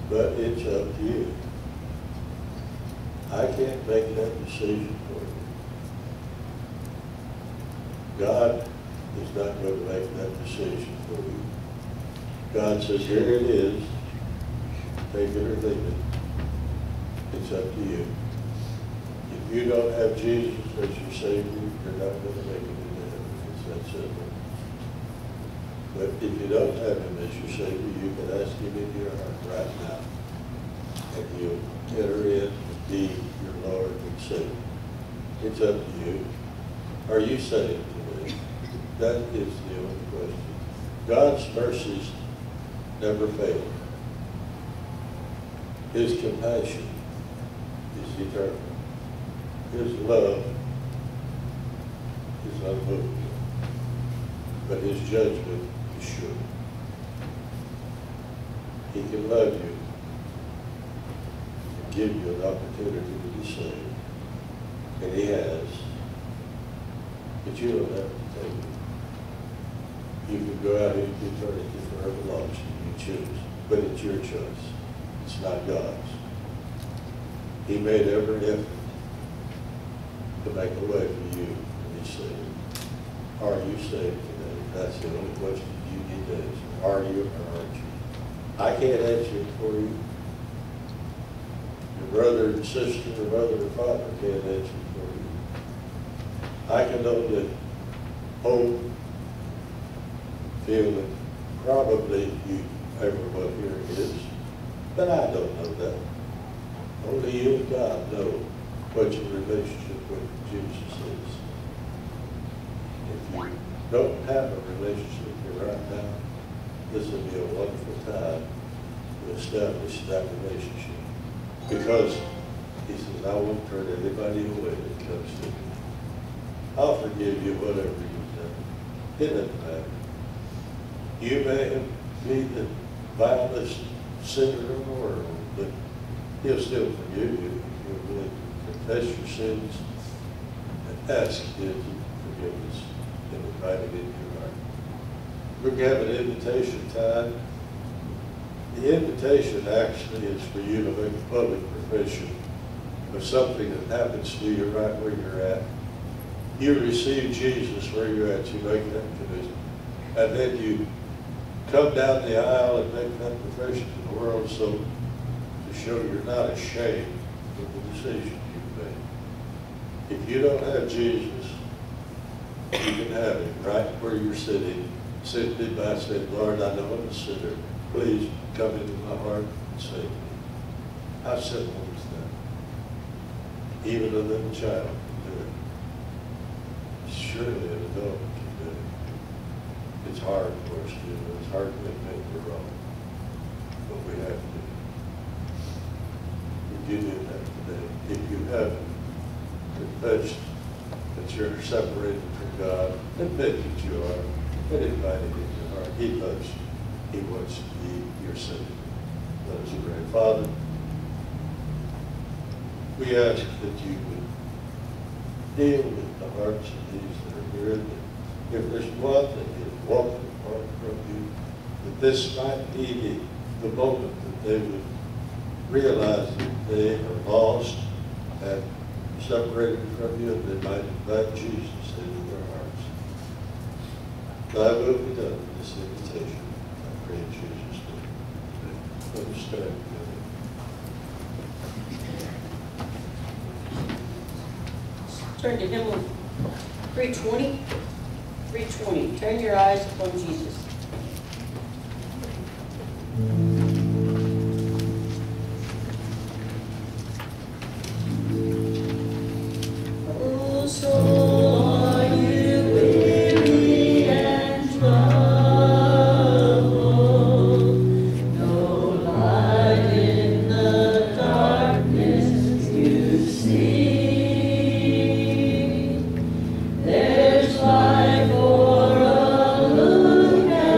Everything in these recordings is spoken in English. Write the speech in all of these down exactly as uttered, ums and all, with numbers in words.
But it's up to you. I can't make that decision for you. God is not going to make that decision for you. God says, here it is. Take it or leave it. It's up to you. If you don't have Jesus as your Savior, you're not going to make it into heaven. It's that simple. But if you don't have Him as your Savior, you can ask Him into your heart right now. And He'll enter in and be your Lord and Savior. It's up to you. Are you saved today? That is the only question. God's mercies never fail. His compassion is eternal. His love is unmovable. But His judgment is sure. He can love you and give you an opportunity to be saved. And He has. But you don't have to take it. You can go out into eternity forever lost if you choose. But it's your choice. It's not God's. He made every effort to make a way for you to be saved. Are you saved today? That's the only question you need to answer. Are you or aren't you? I can't answer it for you. Your brother and sister, or mother or father can't answer it for you. I can only hope, feel that probably you ever will hear His, but I don't know that. Only you and God know what your relationship with Jesus is. If you don't have a relationship here right now, this will be a wonderful time to establish that relationship. Because He says, I won't turn anybody away that comes to me. I'll forgive you whatever you've done. It doesn't matter. You may be the vilest sinner in the world, but He'll still forgive you if you're willing to confess your sins and ask His forgiveness and invite it into your heart. We're going to have an invitation time. The invitation actually is for you to make a public profession of something that happens to you right where you're at. You receive Jesus where you're at, you make that commitment. And then you come down the aisle and make that profession to the world so to show you're not ashamed of the decision you've made. If you don't have Jesus, you can have Him right where you're sitting, simply by saying, Lord, I know I'm a sinner. Please come into my heart and save me. How simple is that? Even a little child can do it. Surely an adult can do it. It's hard for us to do it. It's hard to admit we're wrong. But we have to. If you do that today, if you haven't confessed that you're separated from God, admit that you are, but invite Him into your heart. He loves you. He wants to be your Savior. Let us pray. Father, we ask that you would deal with the hearts of these that are here. That if there's one that is walking apart from you, that this might be the, the moment that they would realize that they are lost and separated from you, and they might invite Jesus into their hearts. Thy will be done in this invitation. I pray in Jesus' name. Let us stand together. Turn to hymn three twenty. three twenty. Turn your eyes upon Jesus. Oh, soul, are you weary and troubled? No light in the darkness you see. There's light for a look at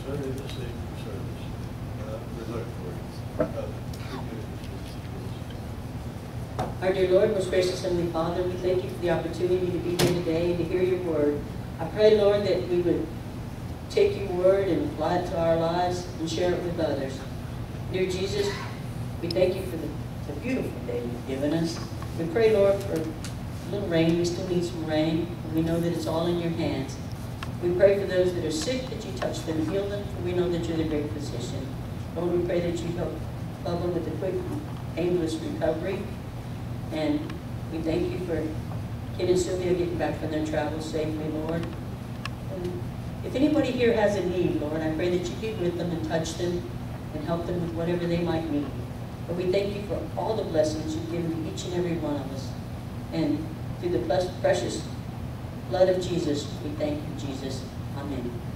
early this evening service. Uh, we look for you. Uh, Our dear Lord, most gracious Heavenly Father, we thank you for the opportunity to be here today and to hear your word. I pray, Lord, that we would take your word and apply it to our lives and share it with others. Dear Jesus, we thank you for the, the beautiful day you've given us. We pray, Lord, for a little rain. We still need some rain, and we know that it's all in your hands. We pray for those that are sick, that you touch them, heal them, for we know that you're the great physician. Lord, we pray that you help Bubba with a quick, painless recovery. And we thank you for Ken and Sylvia getting back from their travels safely, Lord. And if anybody here has a need, Lord, I pray that you be with them and touch them and help them with whatever they might need. But we thank you for all the blessings you've given to each and every one of us. And through the precious blood of Jesus, we thank you, Jesus. Amen.